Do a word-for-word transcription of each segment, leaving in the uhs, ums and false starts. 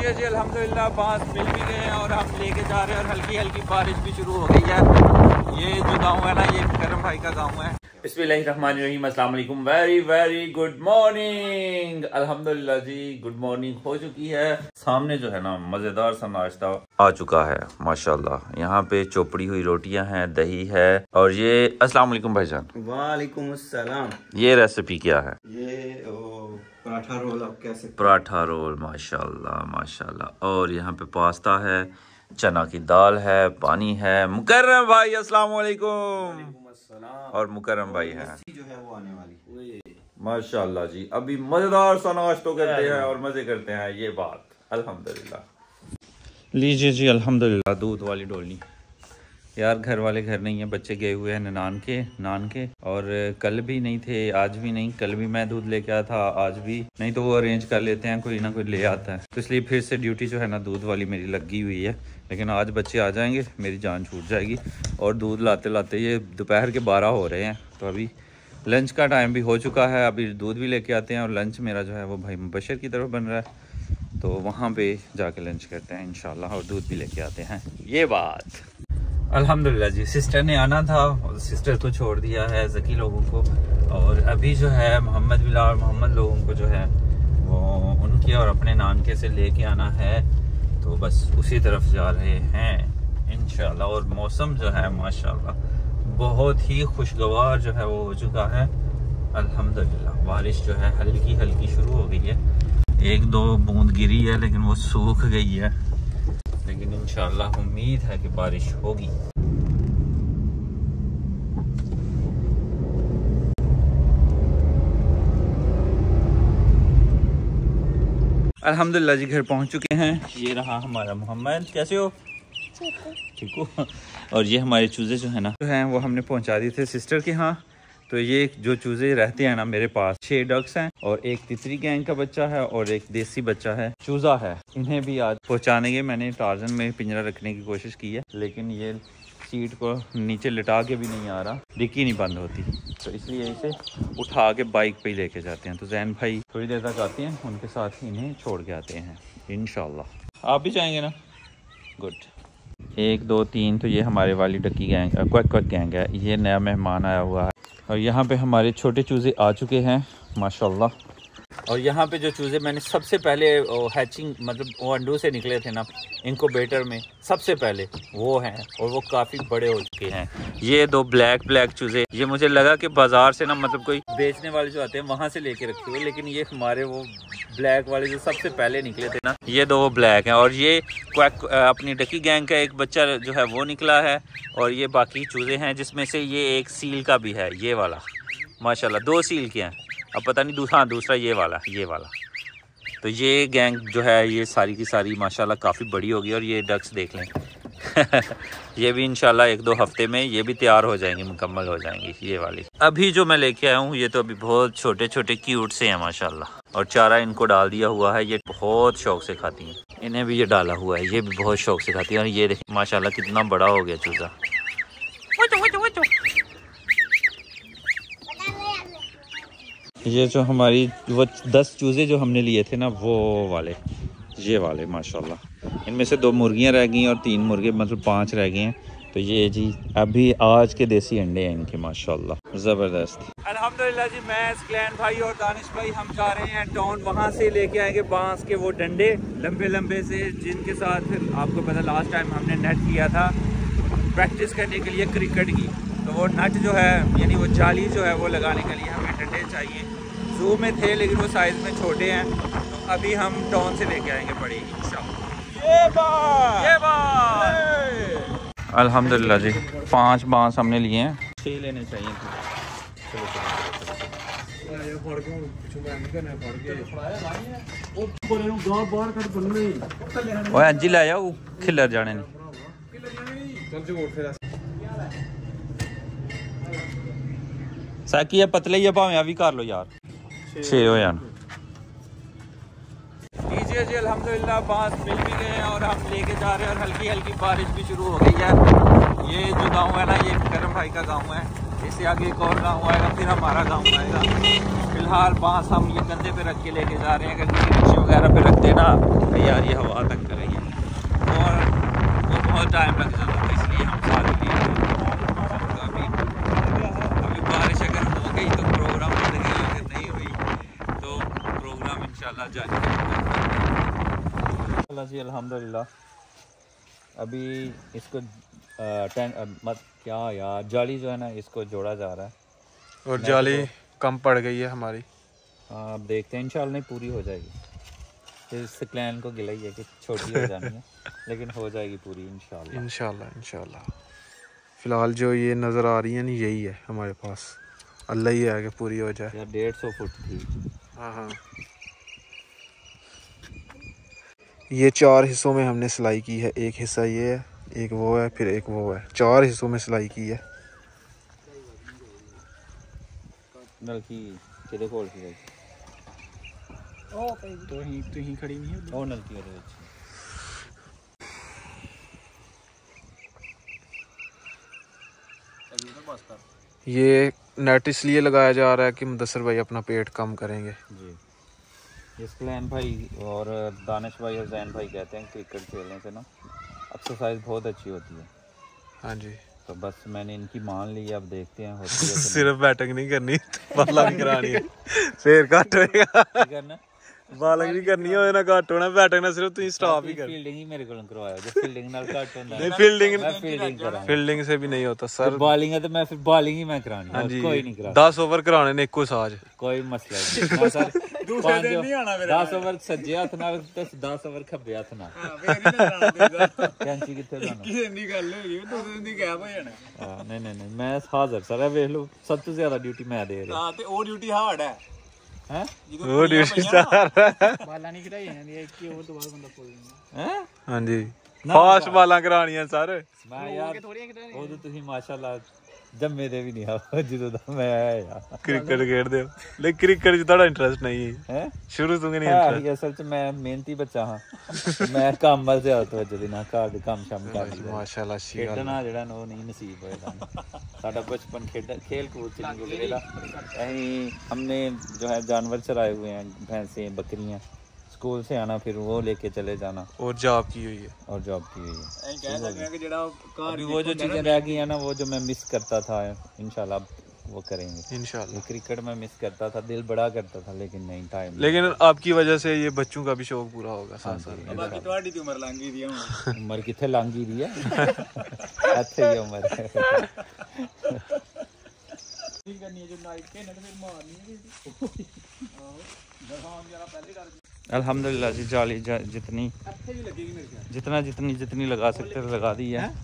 लीजिए जी अल्हम्दुलिल्लाह बांस मिल भी गए हैं और हम लेके जा रहे हैं और हल्की हल्की बारिश भी शुरू हो गई है। ये जो गांव है ना, ये करम भाई का गांव है। बिस्मिल्लाहिर्रहमानिर्रहीम, अस्सलाम वालेकुम, वेरी वेरी गुड मॉर्निंग। अल्हम्दुलिल्लाह जी गुड मॉर्निंग हो चुकी है। सामने जो है ना मजेदार सा नाश्ता आ चुका है माशाल्लाह। यहाँ पे चोपड़ी हुई रोटियां हैं, दही है और ये अस्सलाम वालेकुम भाईजान। वालेकुम अस्सलाम। ये रेसिपी क्या है? ये पराठा रोल आप कह सकते हैं। पराठा रोल माशाल्लाह माशाल्लाह। और यहाँ पे पास्ता है, चना की दाल है, पानी है। मुकर्रम भाई अस्सलाम वालेकुम। और मुकर्रम भाई है जो है वो आने वाली माशाल्लाह जी। अभी मजेदार सा नाश्ता करते हैं और मजे करते हैं, ये बात अल्हम्दुलिल्लाह। लीजिए जी अल्हम्दुलिल्लाह दूध वाली डोली। यार घर वाले घर नहीं है, बच्चे गए हुए हैं नान के नान के और कल भी नहीं थे, आज भी नहीं। कल भी मैं दूध लेके आया था, आज भी नहीं। तो वो अरेंज कर लेते हैं, कोई ना कोई ले आता है। तो इसलिए फिर से ड्यूटी जो है ना दूध वाली मेरी लगी हुई है। लेकिन आज बच्चे आ जाएंगे, मेरी जान छूट जाएगी। और दूध लाते लाते ये दोपहर के बारह हो रहे हैं। तो अभी लंच का टाइम भी हो चुका है। अभी दूध भी लेके आते हैं और लंच मेरा जो है वो भाई मुबशर की तरफ बन रहा है। तो वहाँ पे जाके लंच करते हैं इंशाल्लाह और दूध भी लेके आते हैं, ये बात अल्हम्दुलिल्लाह जी। सिस्टर ने आना था और सिस्टर को छोड़ दिया है ज़की लोगों को। और अभी जो है मोहम्मद बिलाल मोहम्मद लोगों को जो है वो उनके और अपने नानके से लेके आना है। तो बस उसी तरफ जा रहे हैं इंशाल्लाह। और मौसम जो है माशाल्लाह बहुत ही खुशगवार जो है वो हो चुका है अल्हम्दुलिल्लाह। बारिश जो है हल्की हल्की शुरू हो गई है, एक दो बूंद गिरी है लेकिन वो सूख गई है। लेकिन इंशाल्लाह उम्मीद है कि बारिश होगी। अल्हम्दुलिल्लाह जी घर पहुंच चुके हैं। ये रहा हमारा मोहम्मद, कैसे हो? ठीक हो। और ये हमारे चूजे जो है ना जो हैं वो हमने पहुंचा दिए थे सिस्टर के यहाँ। तो ये जो चूजे रहते हैं ना मेरे पास, छह डक्स हैं और एक तितरी गैंग का बच्चा है और एक देसी बच्चा है, चूजा है। इन्हें भी आज पहुंचाने के मैंने टार्जन में पिंजरा रखने की कोशिश की है, लेकिन ये सीट को नीचे लिटा के भी नहीं आ रहा, डिक्की नहीं बंद होती। तो इसलिए इसे उठा के बाइक पे ही लेके जाते हैं। तो जैन भाई थोड़ी देर तक आते हैं, उनके साथ इन्हें छोड़ के आते हैं इंशाल्लाह। आप भी जाएंगे ना? गुड। एक दो तीन तो ये हमारे वाली ducky gang quack quack gang है। ये नया मेहमान आया हुआ है और यहाँ पे हमारे छोटे चूजे आ चुके हैं माशाल्लाह। और यहाँ पे जो चूजे मैंने सबसे पहले हैचिंग मतलब वो अंडों से निकले थे ना इंक्यूबेटर में, सबसे पहले वो हैं और वो काफ़ी बड़े हो चुके हैं। ये दो ब्लैक ब्लैक चूजे, ये मुझे लगा कि बाजार से ना मतलब कोई बेचने वाले जो आते हैं वहाँ से लेके रखे हुए, लेकिन ये हमारे वो ब्लैक वाले जो सबसे पहले निकले थे ना, ये दो वो ब्लैक हैं। और ये क्वैक अपनी डकी गैंग का एक बच्चा जो है वो निकला है और ये बाकी चूजे हैं जिसमें से ये एक सील का भी है, ये वाला माशाल्लाह। दो सील के हैं, अब पता नहीं दूसरा हाँ दूसरा ये वाला ये वाला। तो ये गैंग जो है ये सारी की सारी माशाल्लाह काफ़ी बड़ी होगी। और ये डक्स देख लें ये भी इंशाल्लाह एक दो हफ्ते में ये भी तैयार हो जाएंगी, मुकम्मल हो जाएंगी ये वाली। अभी जो मैं लेके आया हूँ ये तो अभी बहुत छोटे छोटे क्यूट से हैं माशाल्लाह। और चारा इनको डाल दिया हुआ है, ये बहुत शौक से खाती हैं। इन्हें भी ये डाला हुआ है, ये भी बहुत शौक से खाती हैं। और ये देखें माशाल्लाह कितना बड़ा हो गया चूजा। ये जो हमारी वो दस चूजे जो हमने लिए थे ना वो वाले ये वाले माशाल्लाह। इनमें से दो मुर्गियां रह गई और तीन मुर्गे मतलब पांच रह गए हैं। तो ये जी अभी आज के देसी अंडे हैं इनके माशाल्लाह ज़बरदस्त। अल्हम्दुलिल्लाह जी मैं स्क्लैन भाई और दानिश भाई हम जा रहे हैं टाउन। वहाँ से लेके आएंगे बांस के वो डंडे लंबे लंबे से, जिनके साथ आपको पता लास्ट टाइम हमने नेट किया था प्रैक्टिस करने के लिए क्रिकेट की। तो वो नट जो है यानी वो जाली जो है वो लगाने के लिए हमें डंडे चाहिए। जू में थे लेकिन वो साइज़ में छोटे हैं। तो अभी हम टाउन से लेके आएंगे बड़ी इंशाल्लाह। ये बात अल्हम्दुलिल्लाह जी पांच बांस हमने लिए हैं, छः लेने चाहिए थे। ओए अंजी ले जाओ खिलर जाने ने। साकी है पतले ही भावें अभी कर लो यार, छे हो जान। लीजिए जी अल्हम्दुलिल्लाह बांस मिल भी गए हैं और हम लेके जा रहे हैं और हल्की हल्की बारिश भी शुरू हो गई है। ये जो गांव है ना ये करम भाई का गांव है, इससे आगे एक और गांव आएगा फिर हमारा गांव आएगा। फिलहाल बांस हम ये कंधे पे रख के लेके जा रहे हैं, अगर किसी रिक्शे वगैरह पे रख देना यार ये हवा तंग कर रही है और वो बहुत टाइम लग जाता है, इसलिए हम सारे लिए अभी अभी बारिश अगर हो गई तो प्रोग्राम हो गई, अगर नहीं हुई तो प्रोग्राम इंशाल्लाह जारी रहेगा जी। अल्हम्दुलिल्लाह अभी इसको टेन मत क्या यार जाली जो है ना इसको जोड़ा जा रहा है और जाली तो, कम पड़ गई है हमारी। हाँ अब देखते हैं इंशाल्लाह नहीं पूरी हो जाएगी, फिर इससे प्लान को गिला ही है कि छोटी हो जानी है लेकिन हो जाएगी पूरी इंशाल्लाह इंशाल्लाह इंशाल्लाह। फ़िलहाल जो ये नज़र आ रही है ना यही है हमारे पास, अल्लाह ही है कि पूरी हो जाए। यार डेढ़ सौ फुट थी। हाँ हाँ ये चार हिस्सों में हमने सिलाई की है, एक हिस्सा ये है, एक वो है, फिर एक वो है, चार हिस्सों में सिलाई की है। नलकी किधर खोल के गई ओ तो ही तो ही खड़ी नहीं है ओ नलकी वाले अच्छी। ये नेट इसलिए लगाया जा रहा है कि मुदस्सर भाई अपना पेट कम करेंगे जी। इसके लिए भाई और दानिश भाई और जैन भाई कहते हैं क्रिकेट खेलने से ना एक्सरसाइज बहुत अच्छी होती है। हाँ जी तो बस मैंने इनकी मान ली, अब देखते हैं होती है सिर्फ बैटिंग नहीं करनी बल्ला भी करानी है फिर घट होएगा करना बालिंग भी करनी है ना घट होना बैटिंग ना सिर्फ तुम स्टॉप ही कर फील्डिंग ही मेरे को करवाया जो फील्डिंग नाल घट होता है नहीं फील्डिंग मैं फील्डिंग करा फील्डिंग से भी नहीं होता सर, बॉलिंग है तो मैं फिर बॉलिंग ही मैं करानी हाँ जी कोई नहीं करा दस ओवर कराने ने एको साज कोई मसला नहीं मैं सर दूसरे दिन नहीं आना मेरा दस ओवर सज्जे हथ नाल ते दस ओवर खब्बे हथ नाल हां फिर नहीं कराना देगा कैंची किथे लाना किसी दिन दी गल होगी दूसरे दिन दी गैप हो जाना। हां नहीं नहीं नहीं मैं हाजिर सर देख लो सब तो ज्यादा ड्यूटी मैं दे रहा हां ते ओ ड्यूटी हार्ड है हैं वो ड्यूटी स्टार बाला नहीं कढ़ाई ਜਾਂਦੀ ਹੈ ਕਿ ਉਹ ਤੋਂ ਬਾਅਦ ਬੰਦਾ ਕੋਲ हैं हां जी फास्ट बालां कराणियां सर मैं यार ਉਹ ਤਾਂ ਤੁਸੀਂ ਮਾਸ਼ਾਅੱਲਾ जम्मे दे भी नहीं आ ਜਦੋਂ ਦਾ मैं आया यार क्रिकेट खेलदे हो लेकिन क्रिकेट च ਤੁਹਾਡਾ ਇੰਟਰਸਟ नहीं है शुरू ਤੋਂ नहीं इंटरेस्ट असल च मैं मेहनती बच्चा हां मैं काम ਵੱਲ ਜ਼ਿਆਦਾ ਤਵੱਜੋ ਦੇਣਾ ਘਰ ਦੇ ਕੰਮ ਸ਼ਾਮ ਕਰ ਲਈ माशाल्लाह अच्छी गल ਖੇਡਣਾ ਜਿਹੜਾ ਨਾ ਉਹ ਨਹੀਂ ਨਸੀਬ ਹੋਇਆ ਸਾਡਾ ਬਚਪਨ खेल खेल कूद से नहीं गुजरेला। यही हमने जो है जानवर चराए हुए हैं भैंसें बकरियां, स्कूल से आना फिर वो लेके चले जाना और जॉब की हुई है और जॉब की हुई है। कह सकते हैं कि जेड़ा अभी वो जो चीजें रह गई है ना वो जो मैं मिस करता था इंशाल्लाह वो करेंगे इंशाल्लाह। क्रिकेट में मिस करता था, दिल बड़ा करता था लेकिन नहीं टाइम, लेकिन आपकी वजह से ये बच्चों का भी शौक पूरा होगा साथ साथ। बाकी ਤੁਹਾਡੀ ਦੀ ਉਮਰ ਲੰਘ ਗਈ ਹੈ ਉਮਰ ਕਿੱਥੇ ਲੰਘ ਗਈ ਹੈ ਇੱਥੇ ਹੀ ਉਮਰ ਹੈ ठीक करनी है जो नाइट के ना फिर मारनी है हां जहां जरा पहले डर गई। अल्हम्दुलिल्लाह जी जाली जा, जितनी जितना जितनी जितनी लगा सकते थे लगा दी है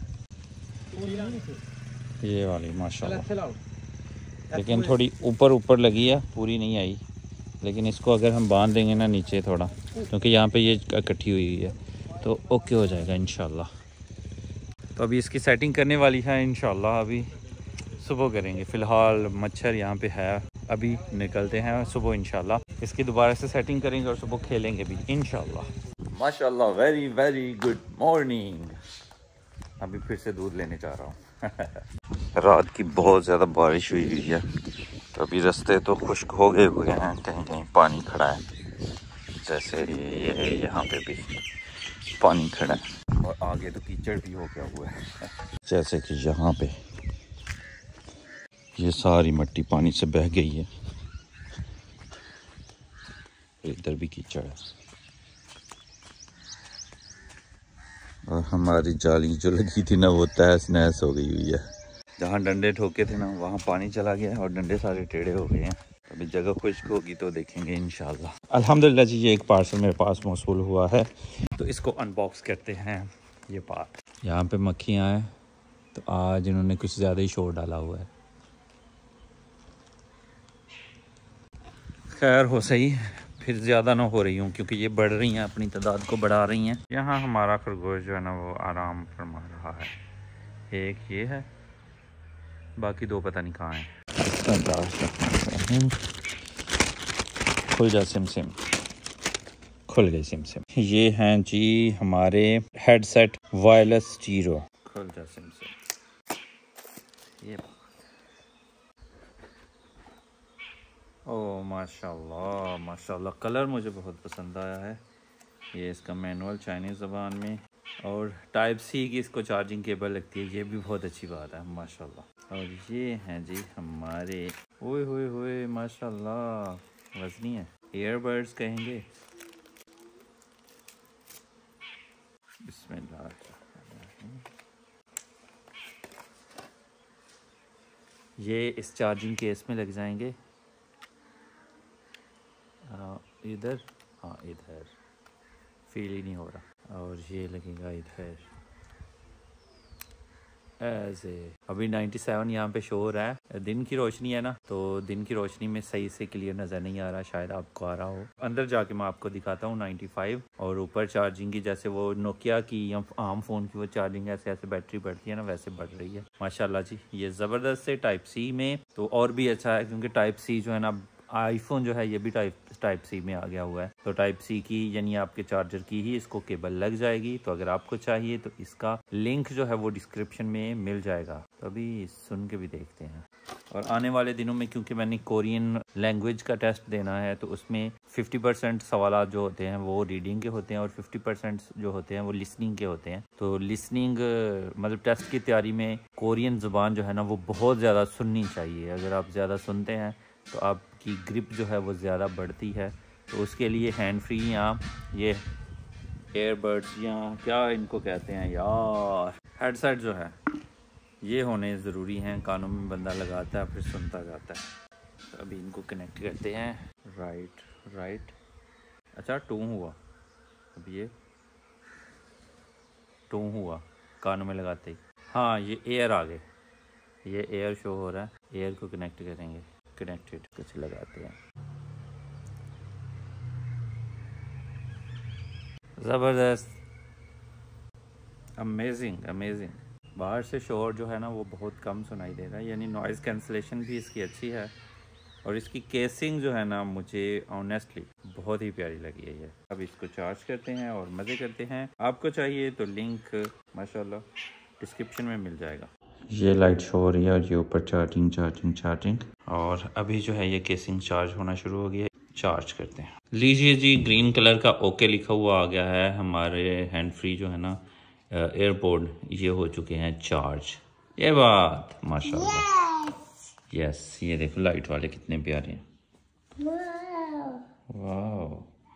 ये वाली माशाल्लाह, लेकिन थोड़ी ऊपर ऊपर लगी है पूरी नहीं आई, लेकिन इसको अगर हम बांध देंगे ना नीचे थोड़ा क्योंकि यहाँ पे ये इकट्ठी हुई है तो ओके हो जाएगा इंशाल्लाह। तो अभी इसकी सेटिंग करने वाली है इंशाल्लाह, अभी सुबह करेंगे। फ़िलहाल मच्छर यहाँ पे है, अभी निकलते हैं सुबह इंशाल्लाह इसकी दोबारा से सेटिंग करेंगे और सुबह खेलेंगे भी इंशाल्लाह। माशाल्लाह वेरी वेरी गुड मॉर्निंग। अभी फिर से दूध लेने जा रहा हूँ रात की बहुत ज़्यादा बारिश हुई हुई है तो अभी रास्ते तो खुश्क हो गए हुए हैं, कहीं कहीं पानी खड़ा है, जैसे ये यहाँ पे भी पानी खड़ा है और आगे तो कीचड़ भी हो गया हुआ है। जैसे कि यहाँ पे ये सारी मिट्टी पानी से बह गई है, इधर भी कीचड़ है और हमारी जाली जो लगी थी ना वो तहस नहस हो गई हुई है। जहाँ डंडे ठोके थे ना वहाँ पानी चला गया और डंडे सारे टेढ़े हो गए हैं। अभी जगह खुश्क होगी तो देखेंगे इंशाल्लाह। अल्हम्दुलिल्लाह जी ये एक पार्सल मेरे पास मौसूल हुआ है तो इसको अनबॉक्स करते हैं। ये पार्ट यहाँ पे मक्खियाँ हैं तो आज इन्होंने कुछ ज़्यादा ही शोर डाला हुआ है। खैर हो सही, फिर ज़्यादा ना हो रही हूँ क्योंकि ये बढ़ रही हैं, अपनी तादाद को बढ़ा रही हैं। यहाँ हमारा खरगोश जो है ना वो आराम फरमा रहा है। एक ये है, बाकी दो पता नहीं कहाँ हैं। खुल जा सिम सिम, खुल गई सिम सिम। ये हैं जी हमारे हेडसेट वायरलेस जीरो। खुल जा सिम सिम। ये ओ माशाल्लाह माशाल्लाह, कलर मुझे बहुत पसंद आया है। ये इसका मैनुअल चाइनीज़ ज़बान में, और टाइप सी की इसको चार्जिंग केबल लगती है, ये भी बहुत अच्छी बात है माशाल्लाह। और ये हैं जी हमारे ओए होए होए माशाल्लाह वज़नी है, ईयरबड्स कहेंगे। बिस्मिल्लाह। ये इस चार्जिंग केस में लग जाएंगे इधर, हाँ इधर फील ही नहीं हो रहा, और ये लगेगा इधर ऐसे। अभी सत्तानवे यहाँ पे शो हो रहा है, दिन की रोशनी है ना, तो दिन की रोशनी में सही से क्लियर नज़र नहीं आ रहा, शायद आपको आ रहा हो। अंदर जाके मैं आपको दिखाता हूँ पचानवे, और ऊपर चार्जिंग की जैसे वो नोकिया की या आम फ़ोन की वो चार्जिंग ऐसे ऐसे बैटरी बढ़ती है ना, वैसे बढ़ रही है माशाल्लाह जी। ये ज़बरदस्त है टाइप सी में, तो और भी अच्छा है क्योंकि टाइप सी जो है ना, आईफोन जो है ये भी टाइप टाइप सी में आ गया हुआ है, तो टाइप सी की यानी आपके चार्जर की ही इसको केबल लग जाएगी। तो अगर आपको चाहिए तो इसका लिंक जो है वो डिस्क्रिप्शन में मिल जाएगा, तो अभी सुन के भी देखते हैं। और आने वाले दिनों में क्योंकि मैंने कोरियन लैंग्वेज का टेस्ट देना है, तो उसमें फिफ्टी परसेंट सवाल जो होते हैं वो रीडिंग के होते हैं और फिफ्टी परसेंट जो होते हैं वो लिसनिंग के होते हैं। तो लिसनिंग मतलब टेस्ट की तैयारी में कोरियन ज़ुबान जो है ना वो बहुत ज़्यादा सुननी चाहिए। अगर आप ज़्यादा सुनते हैं तो आपकी ग्रिप जो है वो ज़्यादा बढ़ती है। तो उसके लिए हैंड फ्री या ये एयरबड्स या क्या इनको कहते हैं यार, हेडसेट जो है ये होने ज़रूरी हैं। कानों में बंदा लगाता है फिर सुनता जाता है। तो अभी इनको कनेक्ट करते हैं। राइट राइट अच्छा टू हुआ, अब ये टू हुआ कानों में लगाते ही। हाँ ये एयर आ गए, ये एयर शो हो रहा है। एयर को कनेक्ट करेंगे, कनेक्टेड कुछ लगाते हैं। ज़बरदस्त, अमेजिंग अमेजिंग। बाहर से शोर जो है ना वो बहुत कम सुनाई दे रहा है, यानी नॉइज़ कैंसलेशन भी इसकी अच्छी है। और इसकी केसिंग जो है ना मुझे ऑनेस्टली बहुत ही प्यारी लगी है ये। अब इसको चार्ज करते हैं और मज़े करते हैं। आपको चाहिए तो लिंक माशाल्लाह डिस्क्रिप्शन में मिल जाएगा। ये लाइट शो हो रही है और ये ऊपर चार्जिंग चार्जिंग चार्जिंग। और अभी जो है ये केसिंग चार्ज होना शुरू हो गया है, चार्ज करते हैं। लीजिए जी, ग्रीन कलर का ओके लिखा हुआ आ गया है। हमारे हैंड फ्री जो है ना एयरपोर्ट ये हो चुके हैं चार्ज। ये बात माशाल्लाह। यस yes, ये देखो लाइट वाले कितने प्यारे हैं। वाह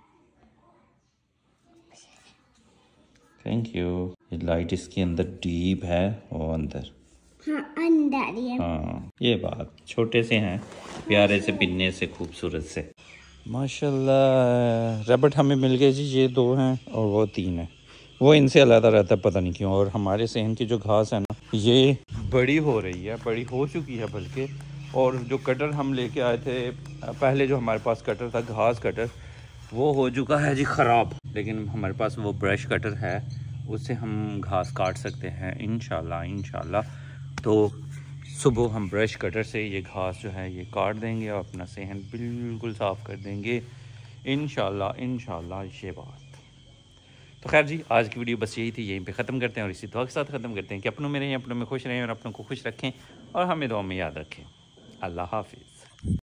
थैंक यू। ये लाइट इसके अंदर डीप है, वो अंदर हाँ अंदर ये। हाँ ये बात, छोटे से हैं प्यारे से पिन्ने से खूबसूरत से माशाल्लाह। रबट हमें मिल गए जी, ये दो हैं और वो तीन है। वो इनसे अलग रहता है पता नहीं क्यों। और हमारे सहन की जो घास है ना ये बड़ी हो रही है, बड़ी हो चुकी है बल्कि। और जो कटर हम लेके आए थे पहले, जो हमारे पास कटर था घास कटर, वो हो चुका है जी ख़राब। लेकिन हमारे पास वो ब्रश कटर है, उससे हम घास काट सकते हैं इंशाल्लाह इंशाल्लाह। तो सुबह हम ब्रश कटर से ये घास जो है ये काट देंगे और अपना सेहन बिल्कुल साफ़ कर देंगे इंशाल्लाह इंशाल्लाह ये बात। तो खैर जी, आज की वीडियो बस यही थी, यहीं पे ख़त्म करते हैं और इसी दुआ के साथ ख़त्म करते हैं कि अपनों में रहें, अपनों में खुश रहें और अपनों को खुश रखें और हमें दुआ में याद रखें। अल्लाह हाफिज़।